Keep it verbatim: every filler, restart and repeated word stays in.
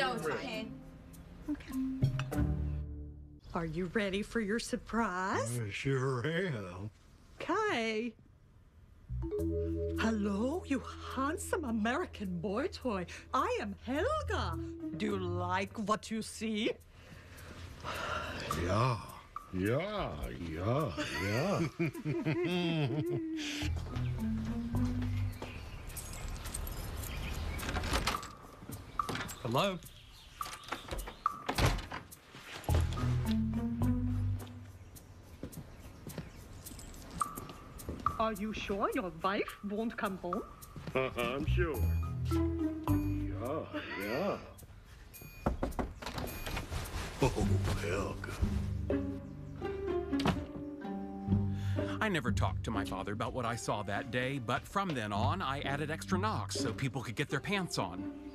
No, it's fine. Okay. Are you ready for your surprise? I sure am. Okay. Hello, you handsome American boy toy. I am Helga. Do you like what you see? Yeah, yeah, yeah, yeah. Hello? Are you sure your wife won't come home? Uh, I'm sure. Yeah, yeah. Oh, Helga. I never talked to my father about what I saw that day, but from then on, I added extra knocks so people could get their pants on.